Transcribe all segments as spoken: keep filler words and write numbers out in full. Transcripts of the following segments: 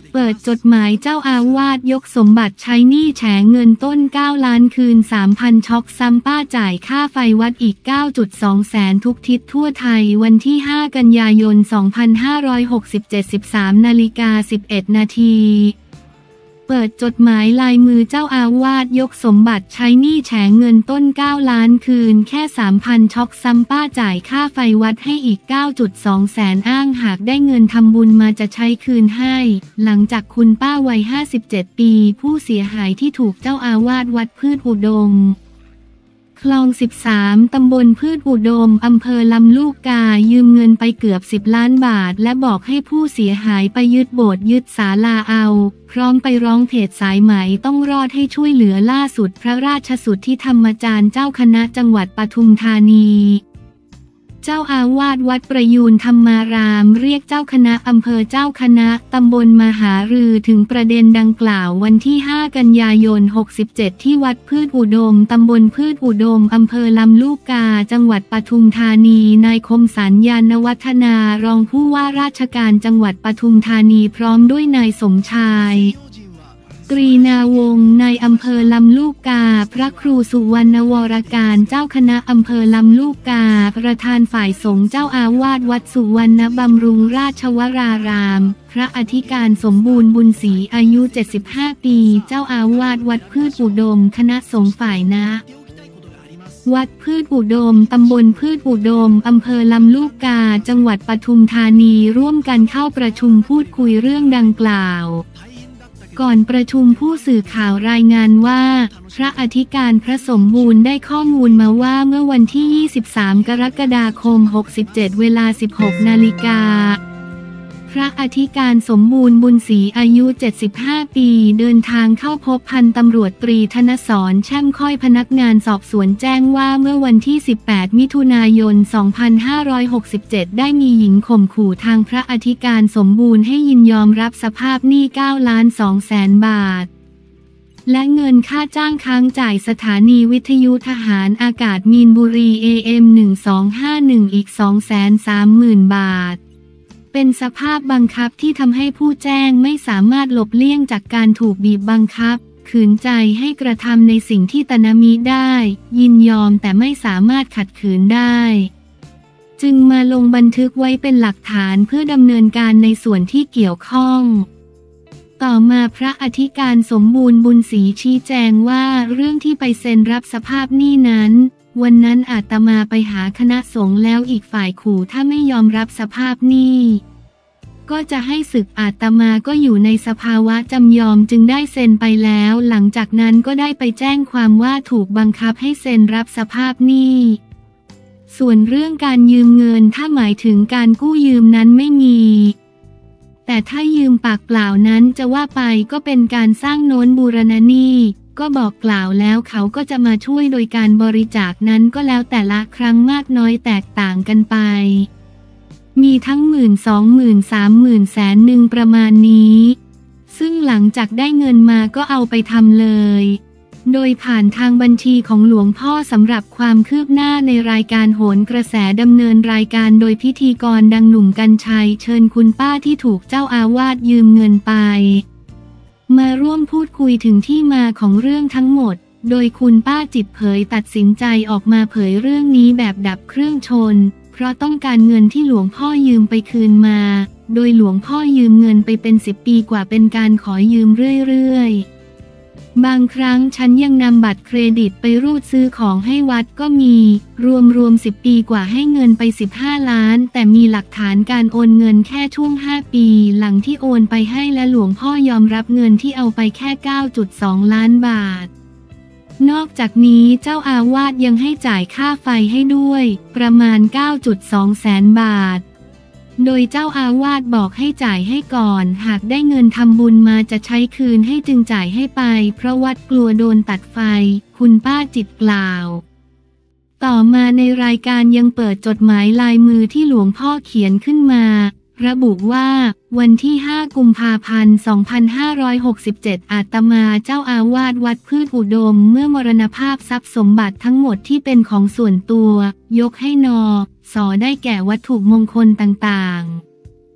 เปิดจดหมายเจ้าอาวาสยกสมบัติใช้หนี้แฉเงินต้นเก้าล้านคืน สามพัน ช็อกซ้ำป้าจ่ายค่าไฟวัดอีก เก้าจุดสอง แสนทุกทิศทั่วไทยวันที่ห้ากันยายนสองพันห้าร้อยหกสิบเจ็ด สิบสามนาฬิกาสิบเอ็ดนาทีเปิดจดหมายลายมือเจ้าอาวาสยกสมบัติใช้หนี้แฉเงินต้นเก้าล้านคืนแค่ สามพัน ช็อกซ้ำป้าจ่ายค่าไฟวัดให้อีก เก้าจุดสอง แสนอ้างหากได้เงินทำบุญมาจะใช้คืนให้หลังจากคุณป้าวัยห้าสิบเจ็ดปีผู้เสียหายที่ถูกเจ้าอาวาสวัดพืชอุดมคลองสิบสามตำบลพืชอุดมอำเภอลำลูกกายืมเงินไปเกือบสิบล้านบาทและบอกให้ผู้เสียหายไปยึดโบสถ์ยึดศาลาเอาพร้อมไปร้องเพจสายไหมต้องรอดให้ช่วยเหลือล่าสุดพระราชสุทธิธรรมจารย์เจ้าคณะจังหวัดปทุมธานีเจ้าอาวาสวัดประยูรธรรมารามเรียกเจ้าคณะอำเภอเจ้าคณะตำบลมหารือถึงประเด็นดังกล่าววันที่ห้ากันยายนหกสิบเจ็ดที่วัดพืชอุดมตำบลพืชอุดมอำเภอลำลูกกาจังหวัดปทุมธานีนายคมสัญญานวัฒนารองผู้ว่าราชการจังหวัดปทุมธานีพร้อมด้วยนายสมชายตรีนาวงศ์นายอำเภอลำลูกกาพระครูสุวรรณวรการเจ้าคณะอำเภอลำลูกกาประธานฝ่ายสงฆ์เจ้าอาวาสวัดสุวรรณบำรุงราชวรารามพระอธิการสมบูรณ์บุญศรีอายุเจ็ดสิบห้าปีเจ้าอาวาสวัดพืชอุดมคณะสงฆ์ฝ่ายนะวัดพืชอุดมตำบลพืชอุดมอำเภอลำลูกกาจังหวัดปทุมธานีร่วมกันเข้าประชุมพูดคุยเรื่องดังกล่าวก่อนประชุมผู้สื่อข่าวรายงานว่าพระอธิการพระสมบูรณ์ได้ข้อมูลมาว่าเมื่อวันที่ยี่สิบสามกรกฎาคมหกสิบเจ็ดเวลาสิบหกนาฬิกาพระอธิการสมบูรณ์บุญศรีอายุเจ็ดสิบห้าปีเดินทางเข้าพบพันตำรวจตรีธนสรแช่มค่อยพนักงานสอบสวนแจ้งว่าเมื่อวันที่สิบแปดมิถุนายนสองพันห้าร้อยหกสิบเจ็ดได้มีหญิงข่มขู่ทางพระอธิการสมบูรณ์ให้ยินยอมรับสภาพหนี้เก้าล้านสองแสนบาทและเงินค่าจ้างค้างจ่ายสถานีวิทยุทหารอากาศมีนบุรี เอ เอ็ม หนึ่งสองห้าหนึ่ง อีก สองแสนสามหมื่น บาทเป็นสภาพบังคับที่ทำให้ผู้แจ้งไม่สามารถหลบเลี่ยงจากการถูกบีบบังคับขืนใจให้กระทำในสิ่งที่ตนมิได้ยินยอมแต่ไม่สามารถขัดขืนได้จึงมาลงบันทึกไว้เป็นหลักฐานเพื่อดำเนินการในส่วนที่เกี่ยวข้องต่อมาพระอธิการสมบูรณ์บุญศรีชี้แจงว่าเรื่องที่ไปเซ็นรับสภาพหนี้นั้นวันนั้นอาตมาไปหาคณะสงฆ์แล้วอีกฝ่ายขู่ถ้าไม่ยอมรับสภาพหนี้ก็จะให้สึกอาตมาก็อยู่ในสภาวะจำยอมจึงได้เซ็นไปแล้วหลังจากนั้นก็ได้ไปแจ้งความว่าถูกบังคับให้เซ็นรับสภาพหนี้ส่วนเรื่องการยืมเงินถ้าหมายถึงการกู้ยืมนั้นไม่มีแต่ถ้ายืมปากเปล่านั้นจะว่าไปก็เป็นการสร้างโน้นบูรณะหนี้ก็บอกกล่าวแล้วเขาก็จะมาช่วยโดยการบริจาคนั้นก็แล้วแต่ละครั้งมากน้อยแตกต่างกันไปมีทั้งหมื่นสองหมื่นสามหมื่นแสนหนึ่งประมาณนี้ซึ่งหลังจากได้เงินมาก็เอาไปทำเลยโดยผ่านทางบัญชีของหลวงพ่อสำหรับความคืบหน้าในรายการโหนกระแสดำเนินรายการโดยพิธีกรดังหนุ่มกรรชัยเชิญคุณป้าที่ถูกเจ้าอาวาสยืมเงินไปมาร่วมพูดคุยถึงที่มาของเรื่องทั้งหมดโดยคุณป้าจิตเผยตัดสินใจออกมาเผยเรื่องนี้แบบดับเครื่องชนเพราะต้องการเงินที่หลวงพ่อยืมไปคืนมาโดยหลวงพ่อยืมเงินไปเป็นสิบปีกว่าเป็นการขอยืมเรื่อยๆบางครั้งฉันยังนำบัตรเครดิตไปรูดซื้อของให้วัดก็มีรวมๆสิบปีกว่าให้เงินไปสิบห้าล้านแต่มีหลักฐานการโอนเงินแค่ช่วงห้าปีหลังที่โอนไปให้และหลวงพ่อยอมรับเงินที่เอาไปแค่ เก้าจุดสอง ล้านบาทนอกจากนี้เจ้าอาวาสยังให้จ่ายค่าไฟให้ด้วยประมาณ เก้าจุดสอง แสนบาทโดยเจ้าอาวาสบอกให้จ่ายให้ก่อนหากได้เงินทำบุญมาจะใช้คืนให้จึงจ่ายให้ไปเพราะวัดกลัวโดนตัดไฟคุณป้าจิตกล่าวต่อมาในรายการยังเปิดจดหมายลายมือที่หลวงพ่อเขียนขึ้นมาระบุว่าวันที่ห้ากุมภาพันธ์สองพันห้าร้อยหกสิบเจ็ดอาตมาเจ้าอาวาสวัดพืชอุดมเมื่อมรณภาพทรัพย์สมบัติทั้งหมดที่เป็นของส่วนตัวยกให้นอสอได้แก่วัตถุมงคลต่างๆ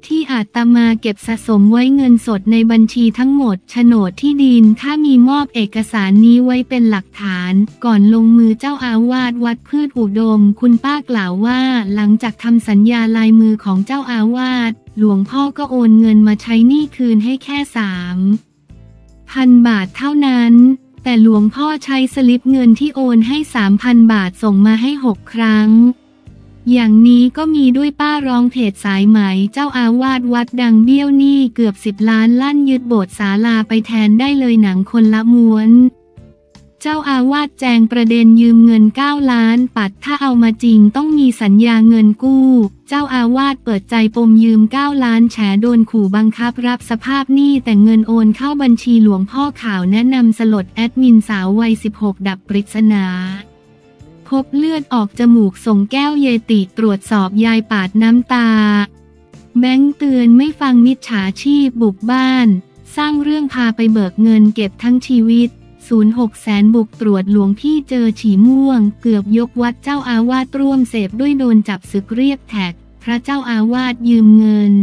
ที่อาตมาเก็บสะสมไว้เงินสดในบัญชีทั้งหมดโฉนดที่ดินถ้ามีมอบเอกสารนี้ไว้เป็นหลักฐานก่อนลงมือเจ้าอาวาสวัดพืชอุดมคุณป้ากล่าวว่าหลังจากทำสัญญาลายมือของเจ้าอาวาสหลวงพ่อก็โอนเงินมาใช้หนี้คืนให้แค่สามพันบาทเท่านั้นแต่หลวงพ่อใช้สลิปเงินที่โอนให้ สามพัน บาทส่งมาให้หกครั้งอย่างนี้ก็มีด้วยป้าร้องเพจสายไหมเจ้าอาวาสวัดดังเบี้ยวหนี้เกือบสิบล้านลั่นยึดโบสถ์ศาลาไปแทนได้เลยหนังคนละม้วนเจ้าอาวาสแจงประเด็นยืมเงินเก้าล้านปัดถ้าเอามาจริงต้องมีสัญญาเงินกู้เจ้าอาวาสเปิดใจปมยืมเก้าล้านแฉโดนขู่บังคับรับสภาพหนี้แต่เงินโอนเข้าบัญชีหลวงพ่อข่าวแนะนำสลดแอดมินสาววัยสิบหกดับปริศนาพบเลือดออกจมูกส่งแก้วเยติตรวจสอบยายปาดน้ำตาแบงค์เตือนไม่ฟังมิจฉาชีพบุกบ้านสร้างเรื่องพาไปเบิกเงินเก็บทั้งชีวิตศูนย์หกแสนบุกตรวจหลวงพี่เจอฉี่ม่วงเกือบยกวัดเจ้าอาวาสร่วมเสพด้วยโดนจับศึกเรียกแท็กพระเจ้าอาวาสยืมเงิน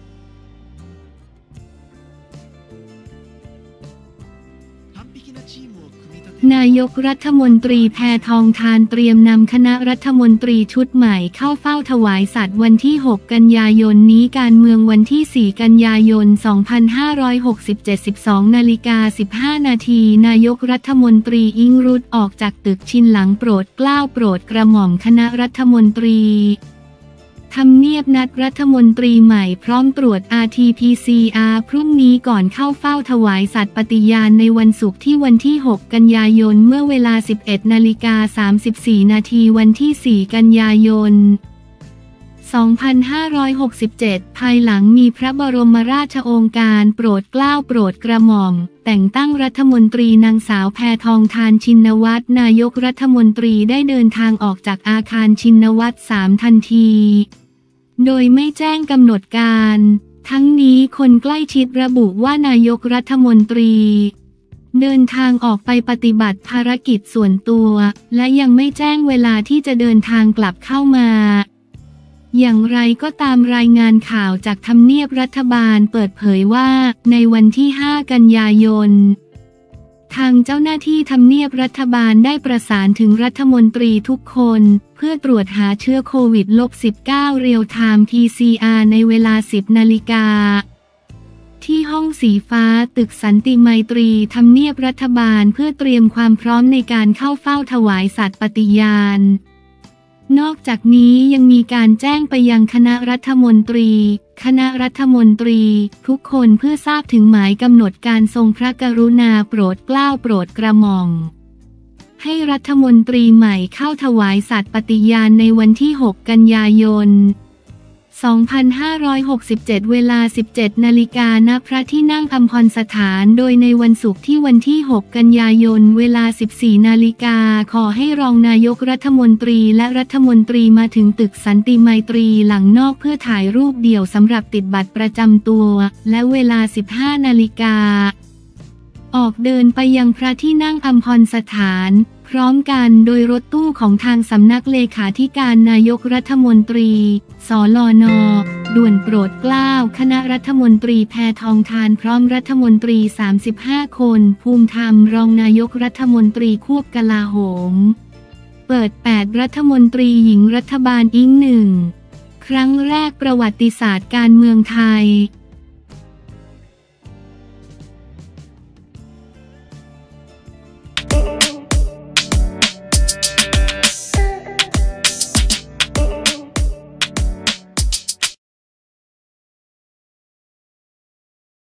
นายกรัฐมนตรีแพทองธารเตรียมนำคณะรัฐมนตรีชุดใหม่เข้าเฝ้าถวายสัตย์วันที่หกกันยายนนี้การเมืองวันที่สี่กันยายนสองพันห้าร้อยหกสิบเจ็ด สิบสองนาฬิกาสิบห้านาทีนายกรัฐมนตรีอิงรุตออกจากตึกชินหลังโปรดเกล้าโปรดกระหม่อมคณะรัฐมนตรีทำเนียบนัดรัฐมนตรีใหม่พร้อมตรวจ อาร์ ที พี ซี อาร์ พรุ่งนี้ก่อนเข้าเฝ้าถวายสัตย์ปฏิญาณในวันศุกร์ที่วันที่หกกันยายนเมื่อเวลา สิบเอ็ดนาฬิกาสามสิบสี่นาทีวันที่สี่กันยายนสองพันห้าร้อยหกสิบเจ็ดภายหลังมีพระบรมราชโองการโปรดเกล้าโปรดกระหม่อมแต่งตั้งรัฐมนตรีนางสาวแพทองธารชินวัตรนายกรัฐมนตรีได้เดินทางออกจากอาคารชินวัตรสามทันทีโดยไม่แจ้งกำหนดการทั้งนี้คนใกล้ชิดระบุว่านายกรัฐมนตรีเดินทางออกไปปฏิบัติภารกิจส่วนตัวและยังไม่แจ้งเวลาที่จะเดินทางกลับเข้ามาอย่างไรก็ตามรายงานข่าวจากทำเนียบรัฐบาลเปิดเผยว่าในวันที่ห้ากันยายนทางเจ้าหน้าที่ทำเนียบรัฐบาลได้ประสานถึงรัฐมนตรีทุกคนเพื่อตรวจหาเชื้อโควิด สิบเก้า เรียลไทม์ พี ซี อาร์ ในเวลา สิบนาฬิกาที่ห้องสีฟ้าตึกสันติไมตรีทำเนียบรัฐบาลเพื่อเตรียมความพร้อมในการเข้าเฝ้าถวายสัตย์ปฏิญาณนอกจากนี้ยังมีการแจ้งไปยังคณะรัฐมนตรีคณะรัฐมนตรีทุกคนเพื่อทราบถึงหมายกำหนดการทรงพระกรุณาโปรดเกล้าโปรดกระหม่อมให้รัฐมนตรีใหม่เข้าถวายสัตย์ปฏิญาณในวันที่หกกันยายนสองพันห้าร้อยหกสิบเจ็ดเวลา สิบเจ็ดนาฬิกาณพระที่นั่งอัมพรสถานโดยในวันศุกร์ที่วันที่หกกันยายนเวลา สิบสี่นาฬิกาขอให้รองนายกรัฐมนตรีและรัฐมนตรีมาถึงตึกสันติไมตรีหลังนอกเพื่อถ่ายรูปเดี่ยวสำหรับติดบัตรประจำตัวและเวลา สิบห้านาฬิกาออกเดินไปยังพระที่นั่งอัมพรสถานพร้อมกันโดยรถตู้ของทางสำนักเลขาธิการนายกรัฐมนตรีสลน.ด่วนโปรดเกล้าคณะรัฐมนตรีแพทองธารพร้อมรัฐมนตรีสามสิบห้าคนภูมิธรรมรองนายกรัฐมนตรีควบกลาโหมเปิดแปดรัฐมนตรีหญิงรัฐบาลอิงหนึ่งครั้งแรกประวัติศาสตร์การเมืองไทย